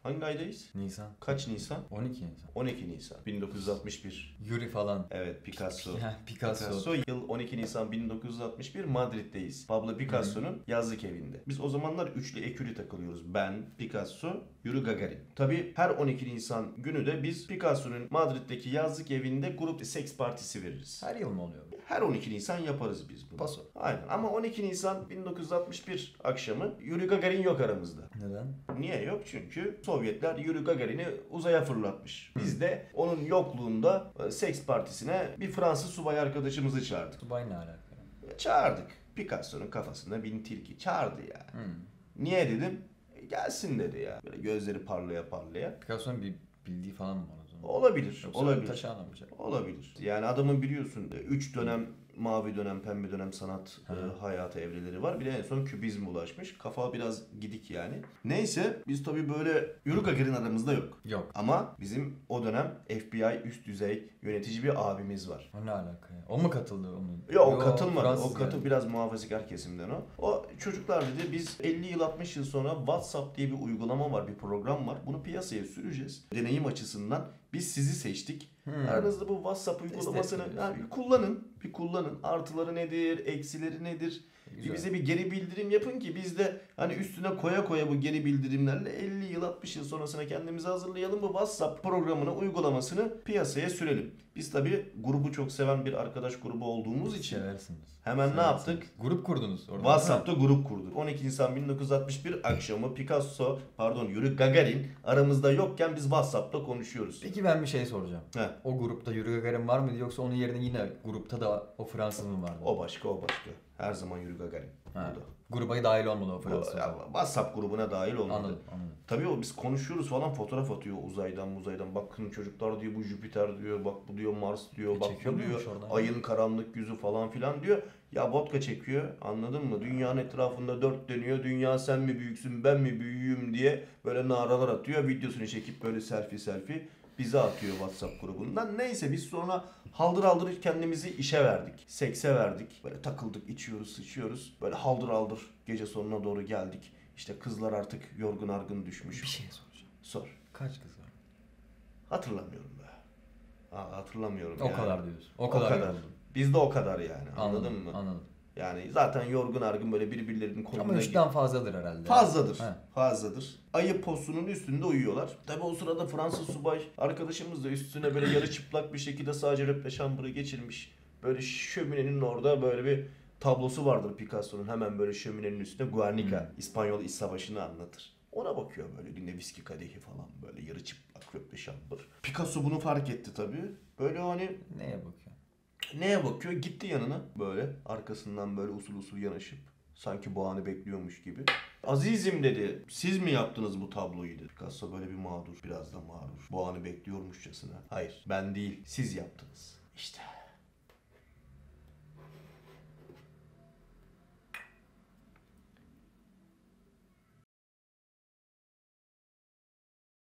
Hangi aydayız? Nisan. Kaç Nisan? 12 Nisan. 12 Nisan 1961. Yuri falan. Evet, Picasso. Picasso. Yıl 12 Nisan 1961, Madrid'deyiz. Pablo Picasso'nun yazlık evinde. Biz o zamanlar üçlü ekürü takılıyoruz. Ben, Picasso, Yuri Gagarin. Tabii her 12 Nisan günü de biz Picasso'nun Madrid'deki yazlık evinde grup seks partisi veririz. Her yıl mı oluyor? Her 12 Nisan yaparız biz bunu. Paso. Aynen. Ama 12 Nisan 1961 akşamı Yuri Gagarin yok aramızda. Neden? Niye yok? Çünkü Sovyetler Yuri Gagarin'i uzaya fırlatmış. Biz de onun yokluğunda seks partisine bir Fransız subay arkadaşımızı çağırdık. Subay ne alaka? Çağırdık. Picasso'nun kafasında bin tilki. Çağırdı yani. Niye dedim? Gelsin dedi ya. Böyle gözleri parlaya parlaya. Picasso'nun bir bildiği falan mı var o zaman? Olabilir. Yoksa olabilir. taşı anlamayacak. Olabilir. Yani adamın biliyorsun 3 dönem mavi dönem, pembe dönem sanat hayatı evreleri var. Bir de en son kübizme ulaşmış. Kafa biraz gidik yani. Neyse biz tabii böyle Yuri Gagarin aramızda yok. Yok. Ama bizim o dönem FBI üst düzey yönetici bir abimiz var. O ne alaka ya? O mu katıldı onun? Yok, o katılmadı. Fransız O katıl yani. biraz muhafazakar kesimden o. O çocuklar dedi biz 50 yıl 60 yıl sonra WhatsApp diye bir uygulama var, bir program var. Bunu piyasaya süreceğiz. Deneyim açısından biz sizi seçtik. Aranızda bu WhatsApp uygulamasını bir kullanın. Artıları nedir, eksileri nedir? Güzel. Bize bir geri bildirim yapın ki biz de hani üstüne koya koya bu geri bildirimlerle 50 yıl 60 yıl sonrasına kendimizi hazırlayalım, bu WhatsApp programını, uygulamasını piyasaya sürelim. Biz tabii grubu çok seven bir arkadaş grubu olduğumuz için Seversiniz. hemen ne yaptık? Grup kurdunuz orada. WhatsApp'ta grup kurduk. 12 Nisan 1961 akşamı Yuri Gagarin aramızda yokken biz WhatsApp'ta konuşuyoruz. Peki ben bir şey soracağım. He. O grupta Yuri Gagarin var mıydı yoksa onun yerine yine grupta da o Fransız mı vardı? O başka. Her zaman Yuri Gagarin. Ha. Burada. Gruba dahil olmadı o Fransız. WhatsApp grubuna dahil olmadı. Anladım. Tabii o biz konuşuyoruz falan, fotoğraf atıyor uzaydan. Bakın çocuklar diyor, bu Jüpiter diyor, bak bu diyor Mars diyor, bak bu diyor ayın karanlık yüzü falan filan diyor. Ya vodka çekiyor, anladın mı? Dünyanın etrafında 4 dönüyor. Dünya sen mi büyüksün ben mi büyüğüm diye böyle naralar atıyor. Videosunu çekip böyle selfie bize atıyor WhatsApp grubundan. Neyse biz sonra haldır kendimizi işe verdik. Sekse verdik. Böyle takıldık, içiyoruz, sıçıyoruz. Böyle haldır gece sonuna doğru geldik. İşte kızlar artık yorgun argın düşmüş. Bir şey soracağım. Sor. Kaç kız var? Hatırlamıyorum be. Hatırlamıyorum O yani. kadar diyorsun. O kadar. Yoruldun. Bizde o kadar yani. Anladın mı? Anladım. Yani zaten yorgun argın böyle birbirlerinin koluna Ama 3'ten fazladır herhalde. Fazladır. Ayı posunun üstünde uyuyorlar. Tabi o sırada Fransız subay arkadaşımız da üstüne böyle yarı çıplak bir şekilde sadece röple şambırı geçirmiş. Böyle şöminenin orada böyle bir tablosu vardır Picasso'nun, hemen böyle şöminenin üstünde Guernica, İspanyol İç Savaşı'nı anlatır. Ona bakıyor böyle, elinde viski kadehi falan, böyle yarı çıplak röple şambır. Picasso bunu fark etti tabii. Böyle hani neye bakıyor? Gitti yanına böyle arkasından böyle usul yanaşıp sanki boğanı bekliyormuş gibi. Azizim dedi, siz mi yaptınız bu tabloyu dedi. Picasso böyle bir mağdur, biraz da mağrur. Boğanı bekliyormuşçasına. Hayır, ben değil, siz yaptınız. İşte